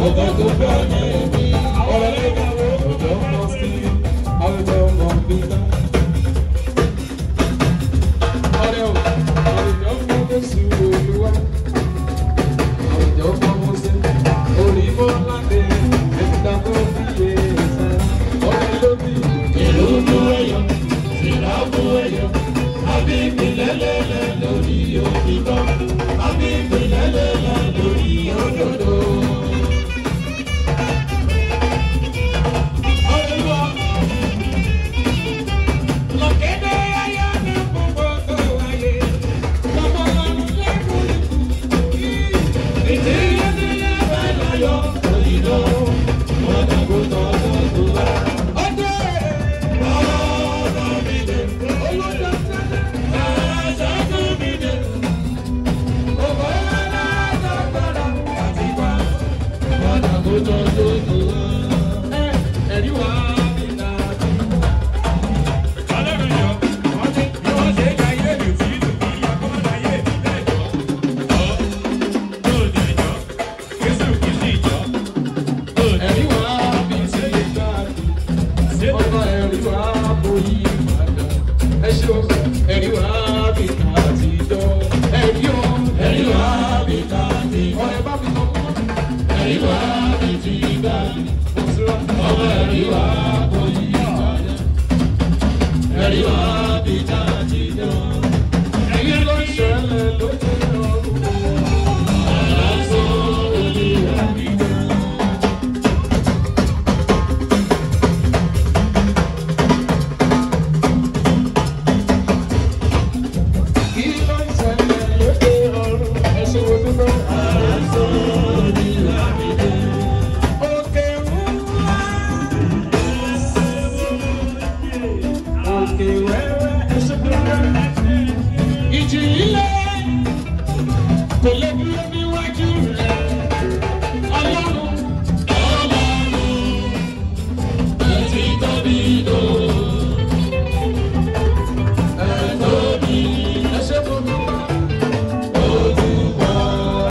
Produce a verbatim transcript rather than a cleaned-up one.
ọ̀gá tó bá ní ẹ̀mí ọ̀rẹ́ ìyàwó ọ̀dọ́ mọ́ sí àwùjọ ọmọ bíbá. ọ̀rẹ́ o àwùjọ fún Jésù Olúwa àwùjọ fún Mósè orí bọ́lá dé ẹ̀ka tó fi yé ẹ̀sà ọ̀rẹ́ lóbi ìlú tó ẹ̀yọ ìlà tó ẹ̀yọ àbí ìpìlẹ̀ lẹ́lẹ̀ lórí òbítọ́ àbí ìpìlẹ̀ lẹ́lẹ̀ lórí òdodo. Kò lè dúró níwájú rẹ̀.